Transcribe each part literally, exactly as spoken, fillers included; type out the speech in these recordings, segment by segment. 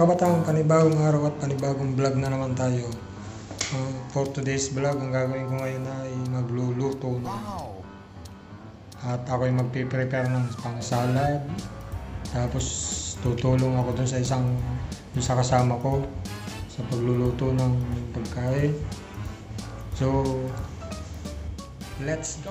kabataan, panibagong araw at panibagong vlog na naman tayo. Uh, for today's vlog, ang gagawin ko ngayon ay magluluto na. At ako ay magpiprepare ng pang salad. Tapos tutulong ako dun sa isang dun sa kasama ko sa pagluluto ng pagkain. So, let's go!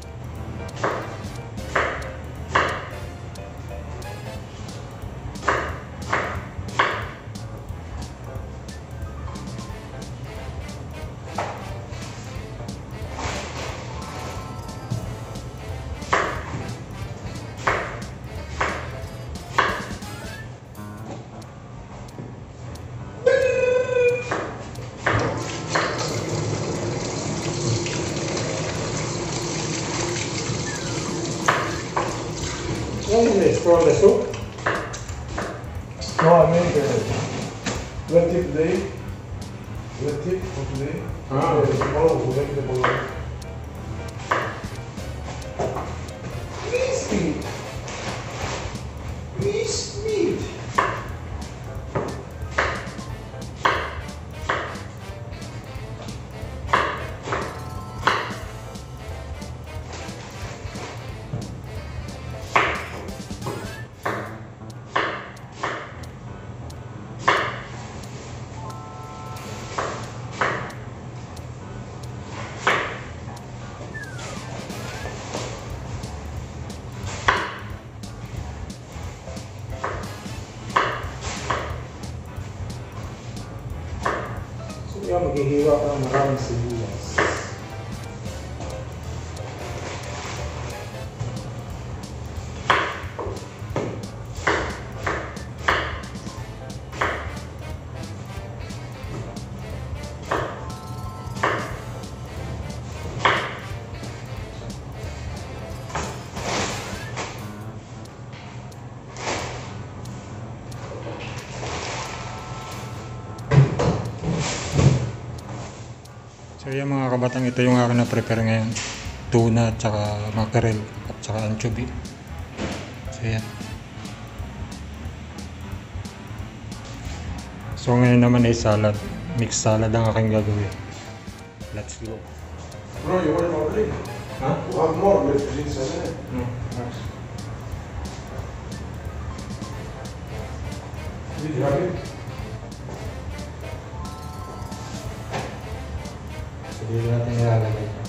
What is this? From the soup? No, I made uh, red tip today. Red tip for today. Ah. Uh, tomorrow we'll make the bolognese. Miss meat. Miss meat. Kaya maghihiwa ka ng maraming sibuyas. So yan mga kabatang, ito yung akin na prepare ngayon. Tuna at saka mackerel at saka anchovy. So yan. So ngayon naman ay salad. Mixed salad ang aking gagawin. Let's go. Bro, you want more drink? Huh? You have more let's drink salad. No, thanks. Did you have it? Hindi natin nilalagay ito.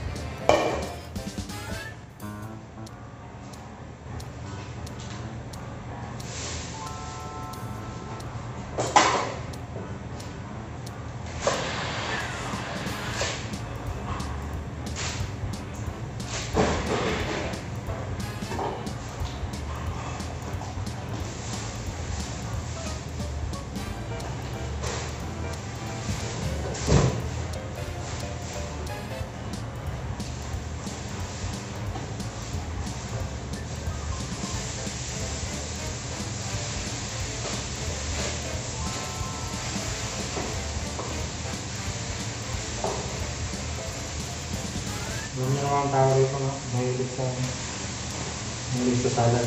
Yung mga tao rito nga, mahilig sa mahilig sa salad.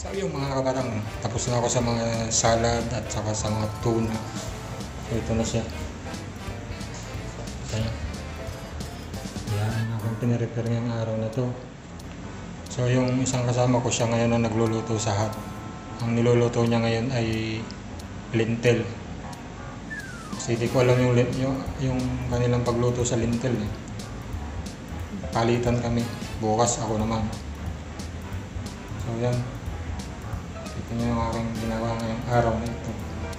So yung mga kabatang, tapos na ako sa mga salad at saka sa mga tuna. So ito na siya. Ayan. Yan akong pinirepare ngayong araw na to. So yung isang kasama ko, siya ngayon ang nagluluto sa hot. Ang niluluto niya ngayon ay lintel. Kasi hindi ko alam yung, yung, yung kanilang pagluto sa lintel. Eh. Palitan kami. Bukas ako naman. So yan. Ito na yung aking ginawa ngayong araw na ito.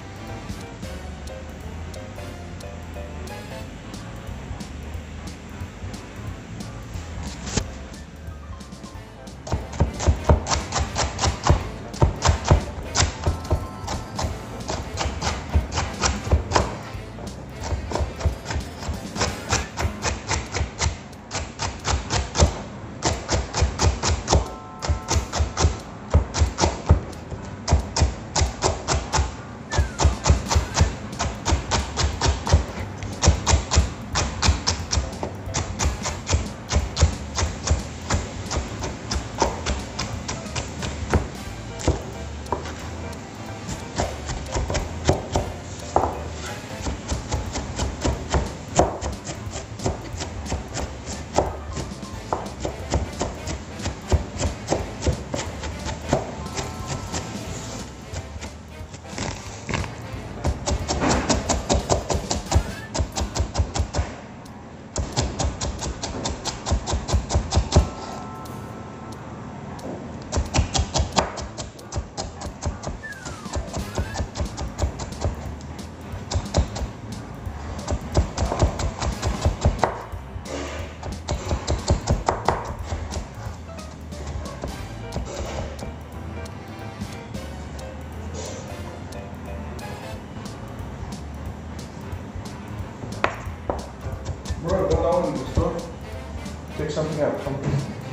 Bro, go down in the store. Take something out. Something.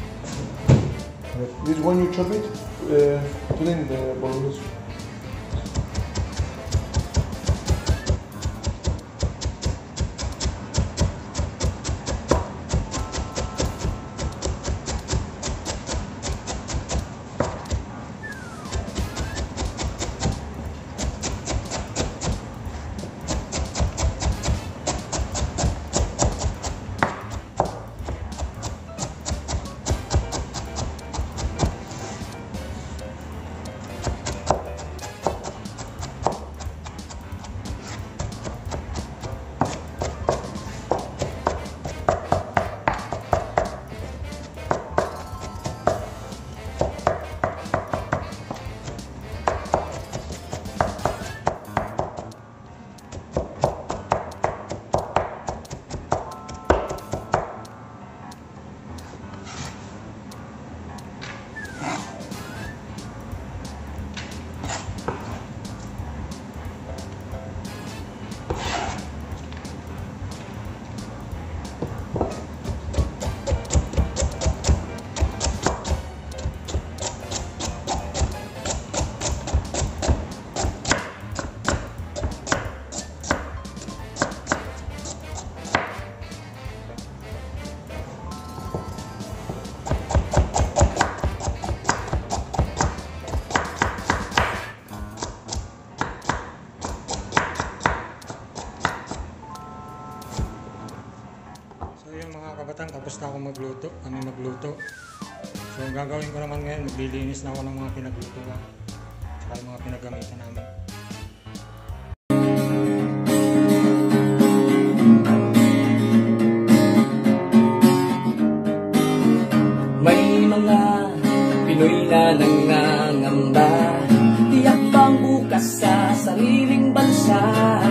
This when you chop it, uh, put in the bolognese. Kabatang, tapos na ako magluto, kami magluto. So ang gagawin ko naman ngayon, maglilinis na ako ng mga pinaglutuan at mga pinagamitan namin. May mga Pinoy na nangangamba, tiyak bang bukas sa sariling bansa.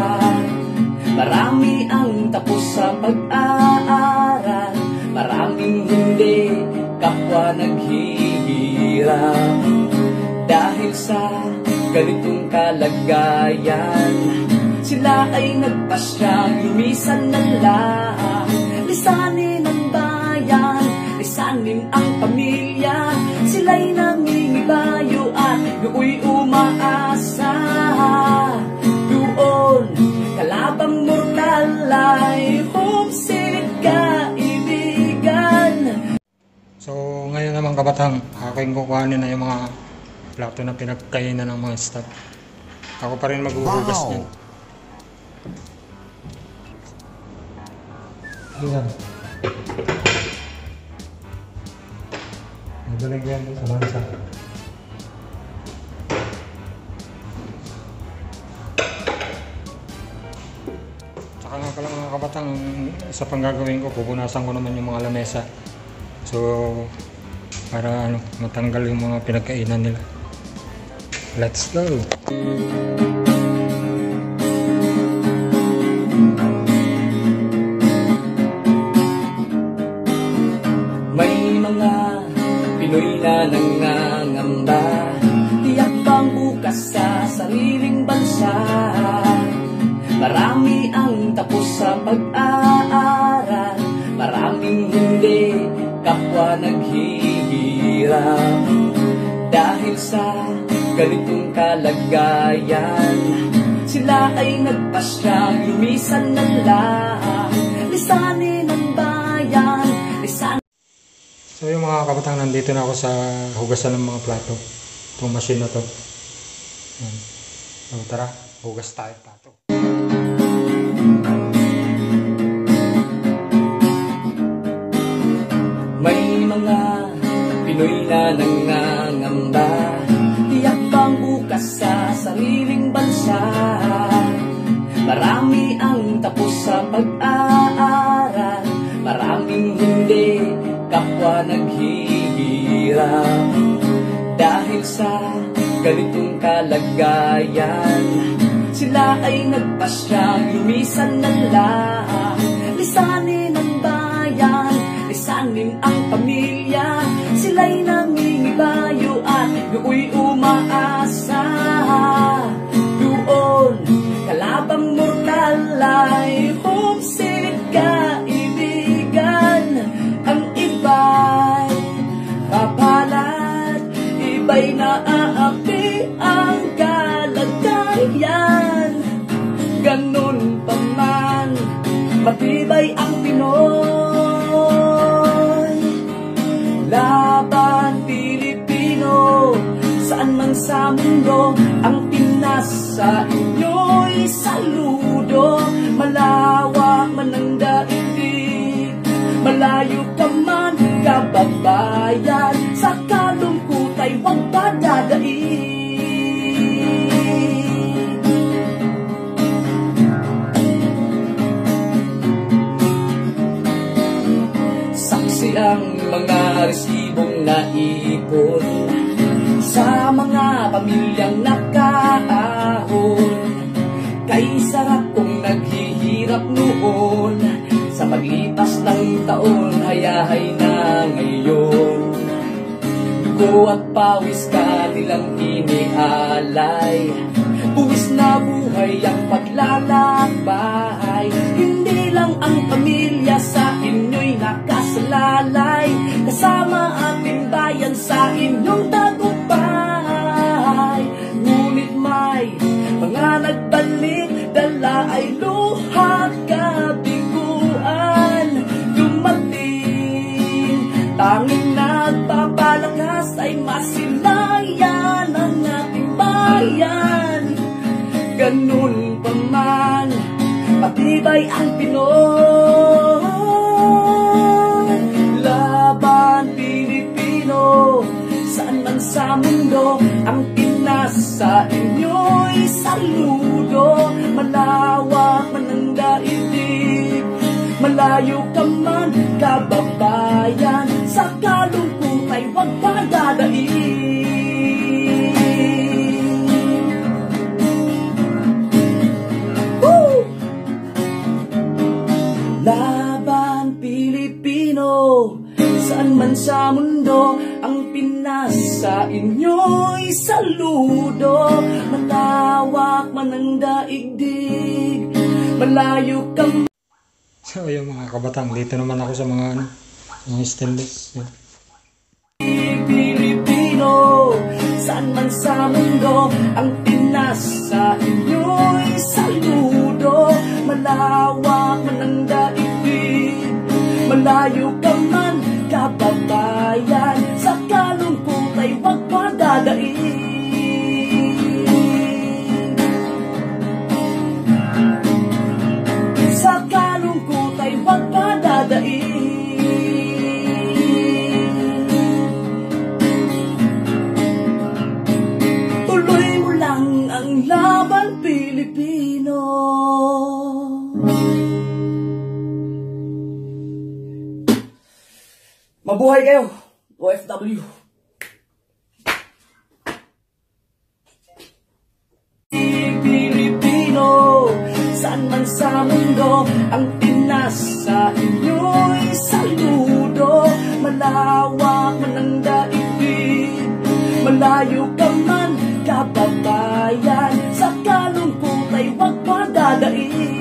Marami ang tapos sa pag-aaral, maraming hindi, kapwa naghihirap. Dahil sa ganitong kalagayan, sila ay nagpasyang lumisan na lang. Lisanin ang bayan, lisanin ang pamilya, sila'y nangingibayo at do'y umaasa. Doon, kalabang mortal ay homesick kaibigan. So ngayon naman kabatang, aking kukuhanin na yung mga plato na pinagkainan ng mga staff. Ako pa rin maghuhugas niyan. Ayan. Madaling yan sa lansa. Tsaka nga pala mga kabatang, sa panggagawin ko, pupunasan ko naman yung mga lamesa. So, para ano, matanggal yung mga pinagkainan nila. Let's go! May mga Pinoy na nangangamba, tiyak bang bukas sa sariling bansa. Marami ang tapos sa pag-aaral, maraming hindi, kapwa naghihirap. Dahil sa ganitong kalagayan, sila ay nagpasyang lumisan ng lahat, lisanin ang bayan, lisanin. So yung mga kabatang, nandito na ako sa hugasan ng mga plato. Itong machine na to. Yan. So tara, hugas tayo plato. May mga Pinoy na nangangamba, tiyak bang bukas sa sariling bansa. Marami ang tapos sa pag-aaral, maraming hindi, kapwa naghihirap. Dahil sa ganitong kalagayan, sila ay nagpasyang lumisan ng lahat, lisanin ang bayan, lisanin ang pamilya. Sila'y nangingibayo at do'y umaasa. Doon, kalabang mortal ay homesick kaibigan. Ang iba'y papalat, iba'y naaapi ang kalagayan. Ganun pa man, matibay ang Pinoy. Laban Pilipino, saan man sa mundo, ang Pinas sa inyo'y saludo. Malawak man ang daigdig, malayo ka man kababayan, sa kalungkot ay huwag padadaig. Saksi ang mga resibong naipon sa mga pamilyang nakaahon. Kay sarap kong naghihirap noon, sa paglipas ng taon, hayahay na ngayon. Dugo at pawis ka nilang inialay, buwis na buhay ang paglalakbay. Hindi lang ang pamilya sa inyo'y nakasalalay, kasama ating bayan sa inyong tagumpay. Ngunit may mga nagbalik, dala ay luha kabiguan. Dumating, tanging nagpapalakas ay masilayan ang ating bayan. Ganun pa man, matibay ang Pinoy. Laban Pilipino, saan man sa mundo, ang Pinas sa inyo'y saludo. Malawak man ang daigdig, malayo ka man kababayan, sa kalungkot ay huwag padadaig. Laban Pilipino, saan man sa mundo, ang Pinas sa inyo'y saludo. Malawak man ang daigdig, malayo ka. So yung mga kabatang, dito naman ako sa mga ano, mga stainless. Yan. Pilipino, saan man sa mundo, ang Pinas sa inyo'y saludo. Malawak man ang daigdig, malayo ka man kababayan, sa kalungkot ay huwag padadaig. Ang laban Pilipino. Mabuhay kayo, O F W. Pilipino, saan man sa mundo, ang Pinas sa inyo'y saludo. Malawak man ang daigdig, malayo ka man, kababayan, sa kalungkot ay huwag padadaig.